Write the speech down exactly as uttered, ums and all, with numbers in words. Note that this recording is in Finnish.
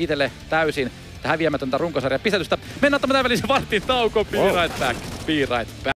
itselle täysin häviämätöntä runkosarjan pistetystä. Mennään ottamaan tämän välisen vartin taukoon. Be right back. Be right back.